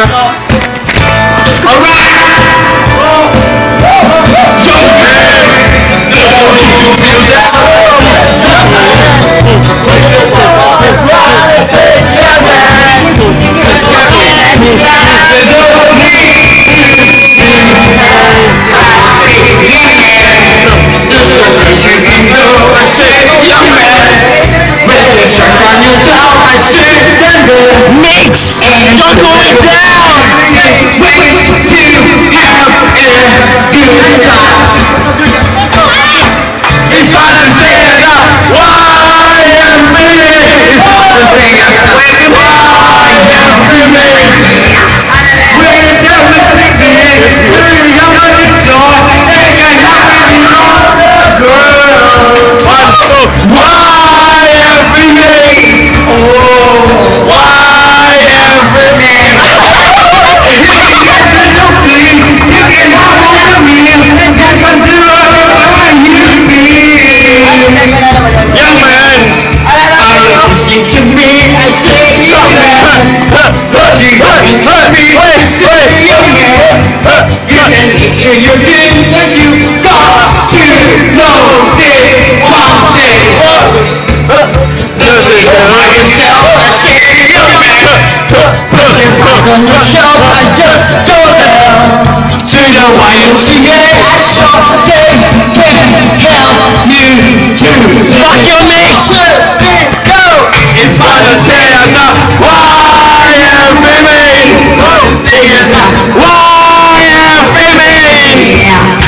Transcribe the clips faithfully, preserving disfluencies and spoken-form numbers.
Mix! You're going down! Ways to have a good time. It's fun to stand up. Why am I free? Why am I free? When you're with me, you're gonna enjoy. They can have it on, girl. One, two. Why am I free? Oh, why am I free? Young man, are you listening to me? I say, young man, do you listen to me? I say, young man, you can hear your dreams and you got to know this one thing. Listen to yourself. I say, young man, put your back on your shelf and just go down to the Y M C A. I sure they can help you too. Rock your legs, go! It's fun to stand up. Why am I free? Stand up. Why am I free?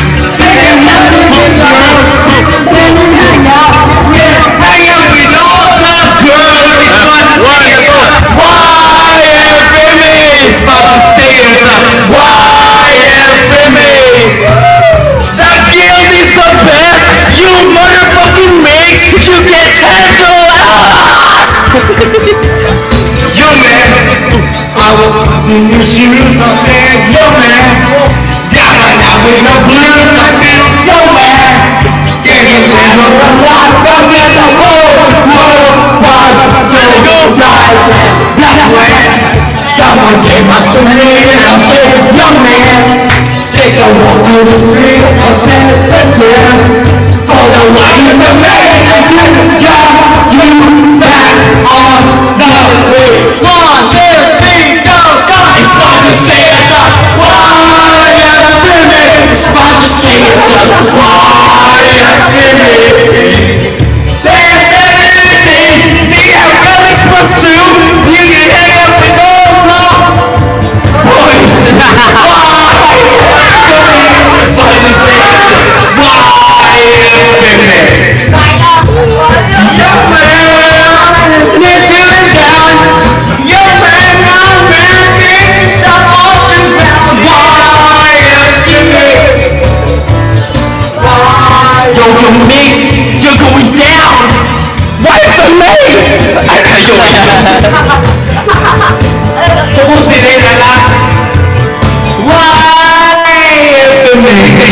Hang out with all the girls. It's fun to stand up. Why am I free? It's fun to stand up. Why am I free? That guild is the best. You motherfucking mix. You can't handle us. Yo man, I was in your shoes. I said, yo man, down out with the blues. I feel, yo man, can you handle a lot from it? The whole world was so tight. That way, someone came up to me and I said, young man, take a walk to the street. I said, listen, for the one in the man, just you back on the way. One, two, three, go, go. It's fun to stand up. Why am I free? It's fun to stand up. Why am I free? There's anything the aerobics pursue. You can hang up with all the boys. Why? It's fun to stand up. Why am I free? Young man, you're chilling down. Young man, young man, things are off and round. Why am I free? Why? Yo, yo, mix, you're going down. Why is it late? I can't go down. Who's in it at last? Why am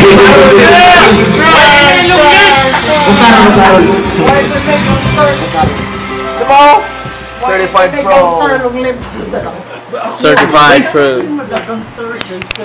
I Certified Pro. Certified Pro.